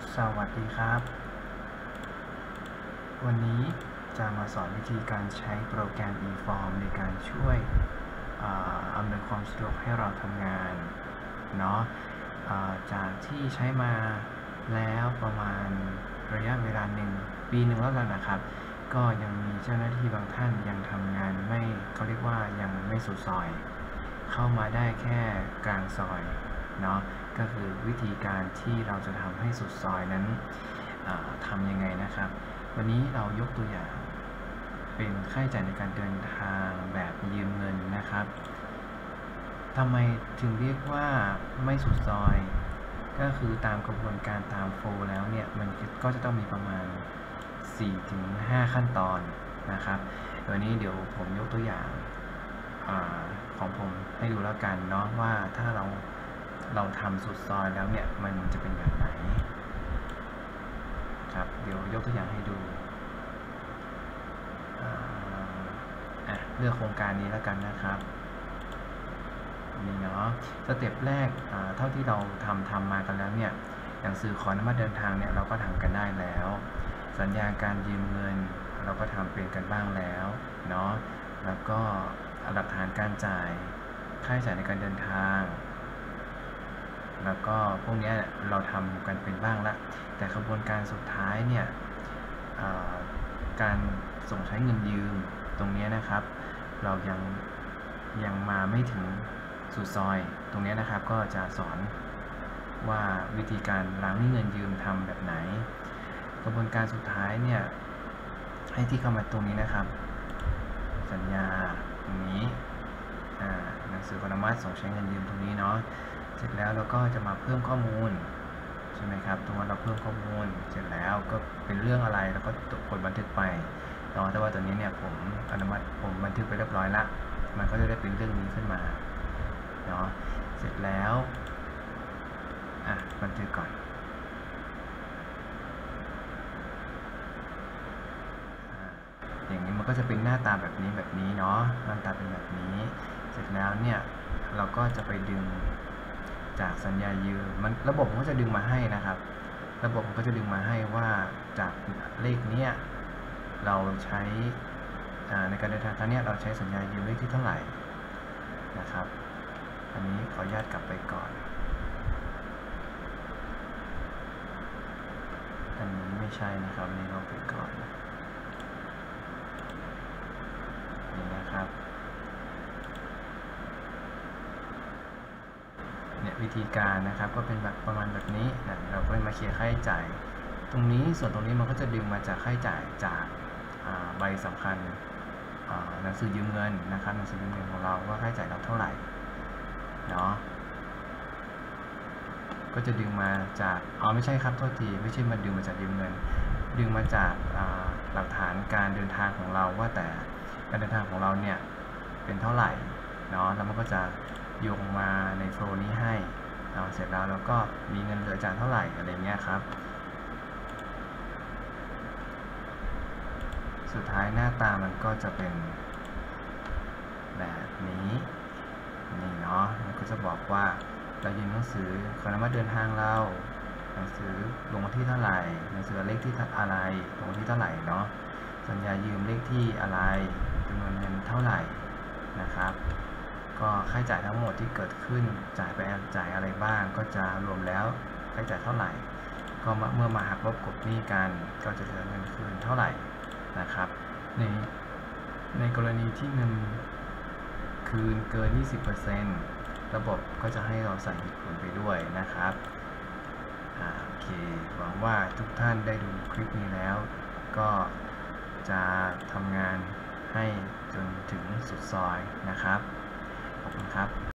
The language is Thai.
สวัสดีครับวันนี้จะมาสอนวิธีการใช้โปรแกรม eForm ในการช่วยอำนวยความสะดวกให้เราทำงานเนาะจากที่ใช้มาแล้วประมาณระยะเวลาปีหนึ่งแล้วกันนะครับก็ยังมีเจ้าหน้าที่บางท่านยังทำงานเขาเรียกว่ายังไม่สุดซอยเข้ามาได้แค่กลางซอยเนาะก็คือวิธีการที่เราจะทำให้สุดซอยนั้นทำยังไงนะครับวันนี้เรายกตัวอย่างเป็นค่าใช้จ่ายในการเดินทางแบบยืมเงินนะครับทำไมถึงเรียกว่าไม่สุดซอยก็คือตามกระบวนการตามโฟล์แล้วเนี่ยมันก็จะต้องมีประมาณ 4-5 ขั้นตอนนะครับวันนี้เดี๋ยวผมยกตัวอย่างของผมให้ดูแล้วกันเนาะว่าถ้าเราทำสุดซอยแล้วเนี่ยมันจะเป็นแบบไหนครับเดี๋ยวยกตัวอย่างให้ดูเลือกโครงการนี้แล้วกันนะครับนี่เนาะสเต็ปแรกเท่าที่เราทำมากันแล้วเนี่ยหนังสือขออนุมัติเดินทางเนี่ยเราก็ทำกันได้แล้วสัญญาการยืมเงินเราก็ทำเป็นกันบ้างแล้วเนาะแล้วก็หลักฐานการจ่ายค่าใช้จ่ายในการเดินทางแล้วก็พวกนี้เราทำกันเป็นบ้างละแต่กระบวนการสุดท้ายเนี่ยการส่งใช้เงินยืมตรงนี้นะครับเรายังมาไม่ถึงสุดซอยตรงนี้นะครับก็จะสอนว่าวิธีการล้างหนี้เงินยืมทำแบบไหนกระบวนการสุดท้ายเนี่ยให้ที่เข้ามาตรงนี้นะครับสัญญาตรงนี้หนังสืออนุมัติส่งใช้เงินยืมตรงนี้เนาะเสร็จแล้วเราก็จะมาเพิ่มข้อมูลใช่ไหมครับตรงนั้นเราเพิ่มข้อมูลเสร็จแล้วก็เป็นเรื่องอะไรแล้วก็กดบันทึกไปเนาะแต่ว่าตัวนี้เนี่ยผมบันทึกไปเรียบร้อยละมันก็จะได้เป็นเรื่องนี้ขึ้นมาเนาะเสร็จแล้วบันทึกก่อนอย่างนี้มันก็จะเป็นหน้าตาแบบนี้เนาะหน้าตาเป็นแบบนี้เสร็จแล้วเนี่ยเราก็จะไปดึงจากสัญญายืมระบบมันก็จะดึงมาให้นะครับระบบมันก็จะดึงมาให้ว่าจากเลขนี้เราใช้ในการเดินทางครั้งนี้เราใช้สัญญายืมเลขที่เท่าไหร่นะครับอันนี้ขออนุญาตกลับไปก่อนอันนี้ไม่ใช่นะครับนี่เราไปก่อนนี่นะครับเนี่ยวิธีการนะครับก็เป็นแบบประมาณแบบนี้นะเราก็มาเคลียร์ค่าใช้จ่ายตรงนี้ส่วนตรงนี้มันก็จะดึงมาจากค่าใช้จ่ายจากใบสำคัญหนังสือยืมเงินนะครับหนังสือยืมเงินของเราว่าค่าใช้จ่ายเราเท่าไหร่เนาะก็จะดึงมาจากไม่ใช่ครับโทษทีไม่ใช่มาดึงมาจากยืมเงินดึงมาจากหลักฐานการเดินทางของเราว่าแต่การเดินทางของเราเนี่ยเป็นเท่าไหร่เนาะแล้วมันก็จะโยงมาในโฟล์นี้ให้เสร็จแล้วเราก็มีเงินเหลือจากเท่าไหร่อะไรเงี้ยครับสุดท้ายหน้าตามันก็จะเป็นแบบนี้นี่เนาะมันก็จะบอกว่าเรายืมหนังสือขออนุมัติเดินทางเราหนังสือลงวันที่เท่าไหร่หนังสือเลขที่อะไรลงวันที่เท่าไหร่เนาะสัญญายืมเลขที่อะไรจำนวนเงินเท่าไหร่นะครับก็ค่าใช้จ่ายทั้งหมดที่เกิดขึ้นจ่ายไปจ่ายอะไรบ้างก็จะรวมแล้วค่าใช้จ่ายเท่าไหร่ก็เมื่อมาหักลบกบหนี้กันก็จะเหลือเงินคืนเท่าไหร่นะครับในกรณีที่เงินคืนเกิน 20%ระบบก็จะให้เราใส่เหตุผลไปด้วยนะครับโอเคหวังว่าทุกท่านได้ดูคลิปนี้แล้วก็จะทำงานให้จนถึงสุดซอยนะครับขอบคุณครับ